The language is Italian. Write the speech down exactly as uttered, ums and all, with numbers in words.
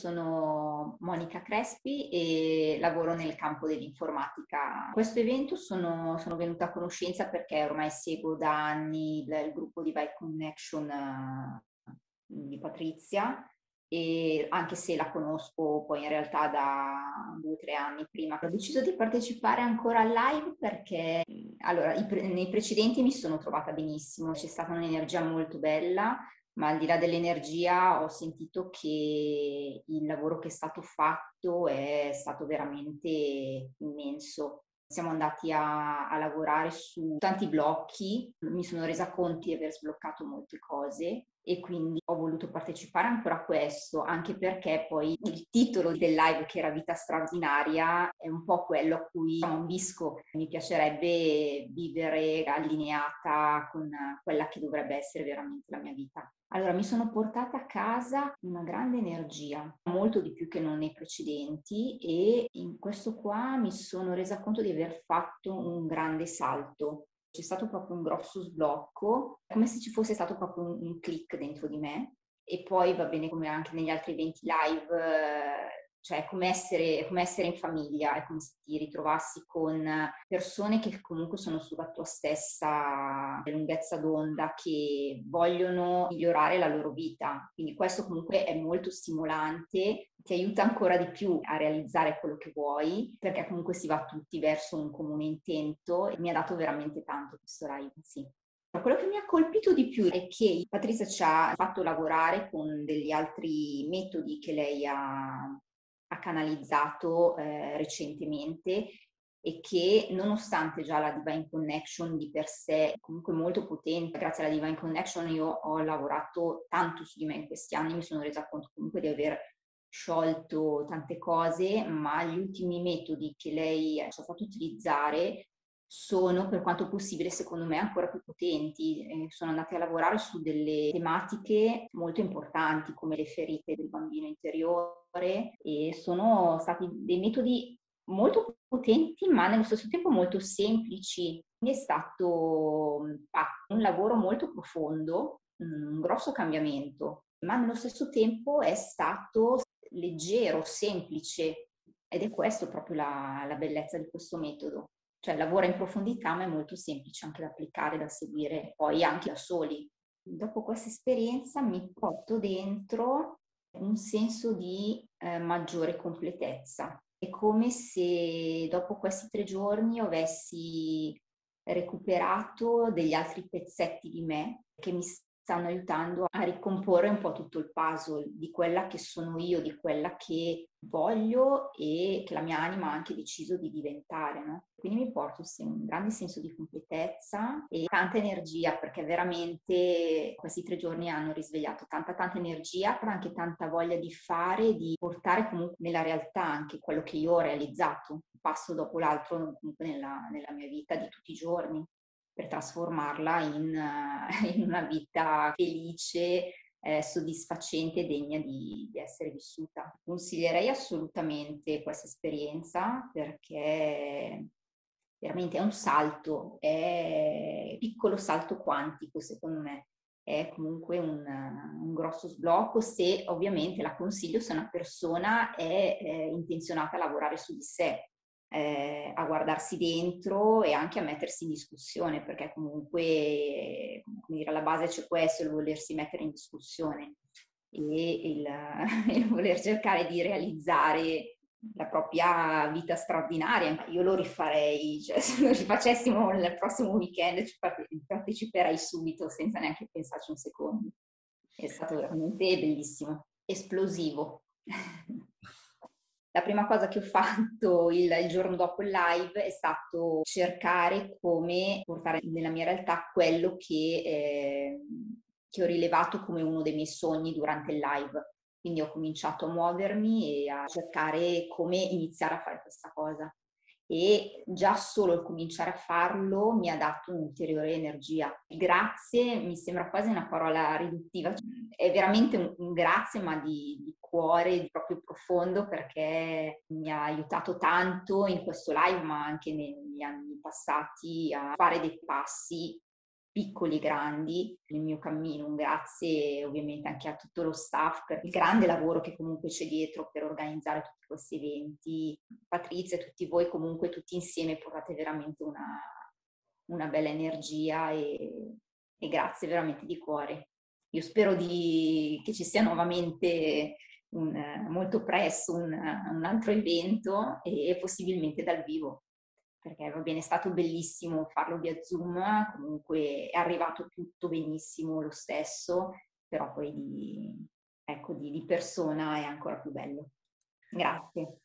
sono Monica Crespi e lavoro nel campo dell'informatica. Questo evento sono, sono venuta a conoscenza perché ormai seguo da anni il, il gruppo di Vibe Connection eh, di Patrizia, e anche se la conosco poi in realtà da due o tre anni prima. Ho deciso di partecipare ancora al live perché allora, i pre- nei precedenti mi sono trovata benissimo, c'è stata un'energia molto bella, ma al di là dell'energia ho sentito che il lavoro che è stato fatto è stato veramente immenso. Siamo andati a, a lavorare su tanti blocchi, mi sono resa conto di aver sbloccato molte cose e quindi ho voluto partecipare ancora a questo, anche perché poi il titolo del live, che era Vita straordinaria, è un po' quello a cui ambisco. Mi piacerebbe vivere allineata con quella che dovrebbe essere veramente la mia vita. Allora, mi sono portata a casa una grande energia, molto di più che non nei precedenti, e in questo qua mi sono resa conto di aver fatto un grande salto. C'è stato proprio un grosso sblocco, come se ci fosse stato proprio un, un click dentro di me. E poi va bene come anche negli altri eventi live, eh, cioè è come essere, è come essere in famiglia, è come se ti ritrovassi con persone che comunque sono sulla tua stessa lunghezza d'onda, che vogliono migliorare la loro vita. Quindi questo comunque è molto stimolante, ti aiuta ancora di più a realizzare quello che vuoi, perché comunque si va tutti verso un comune intento, e mi ha dato veramente tanto questo live, sì. Quello che mi ha colpito di più è che Patrizia ci ha fatto lavorare con degli altri metodi che lei ha, ha canalizzato eh, recentemente, e che nonostante già la Divine Connection di per sé è comunque molto potente, grazie alla Divine Connection io ho lavorato tanto su di me in questi anni, mi sono resa conto comunque di aver sciolto tante cose, ma gli ultimi metodi che lei ci ha fatto utilizzare sono, per quanto possibile, secondo me ancora più potenti. Eh, sono andate a lavorare su delle tematiche molto importanti come le ferite del bambino interiore, e sono stati dei metodi molto potenti ma nello stesso tempo molto semplici. Quindi è stato fatto un lavoro molto profondo, un grosso cambiamento, ma nello stesso tempo è stato leggero, semplice, ed è questo proprio la, la bellezza di questo metodo. Cioè lavora in profondità ma è molto semplice anche da applicare, da seguire poi anche da soli. Dopo questa esperienza mi porto dentro un senso di eh, maggiore completezza. È come se dopo questi tre giorni avessi recuperato degli altri pezzetti di me che mi stanno aiutando a ricomporre un po' tutto il puzzle di quella che sono io, di quella che voglio e che la mia anima ha anche deciso di diventare, no? Quindi mi porto un grande senso di completezza e tanta energia, perché veramente questi tre giorni hanno risvegliato tanta tanta energia, però anche tanta voglia di fare, di portare comunque nella realtà anche quello che io ho realizzato, un passo dopo l'altro comunque nella, nella mia vita di tutti i giorni, per trasformarla in, in una vita felice, eh, soddisfacente e degna di, di essere vissuta. Consiglierei assolutamente questa esperienza perché veramente è un salto, è un piccolo salto quantico secondo me. È comunque un, un grosso sblocco, se ovviamente la consiglio se una persona è eh, intenzionata a lavorare su di sé, eh, a guardarsi dentro e anche a mettersi in discussione, perché comunque, come dire, alla base c'è questo, il volersi mettere in discussione e il, il voler cercare di realizzare la propria vita straordinaria. Io lo rifarei, cioè se lo rifacessimo il prossimo weekend ci parteciperei subito senza neanche pensarci un secondo. È stato veramente bellissimo, esplosivo. La prima cosa che ho fatto il, il giorno dopo il live è stato cercare come portare nella mia realtà quello che, eh, che ho rilevato come uno dei miei sogni durante il live. Quindi ho cominciato a muovermi e a cercare come iniziare a fare questa cosa. E già solo il cominciare a farlo mi ha dato un'ulteriore energia. Grazie mi sembra quasi una parola riduttiva, è veramente un, un grazie ma di, di cuore, di proprio profondo, perché mi ha aiutato tanto in questo live ma anche negli anni passati a fare dei passi piccoli e grandi, nel mio cammino. Un grazie ovviamente anche a tutto lo staff per il grande lavoro che comunque c'è dietro per organizzare tutti questi eventi. Patrizia e tutti voi comunque tutti insieme portate veramente una, una bella energia e, e grazie veramente di cuore. Io spero di, che ci sia nuovamente un, molto presto un, un altro evento e, e possibilmente dal vivo, perché va bene, è stato bellissimo farlo via Zoom, comunque è arrivato tutto benissimo lo stesso, però poi di, ecco, di, di persona è ancora più bello. Grazie.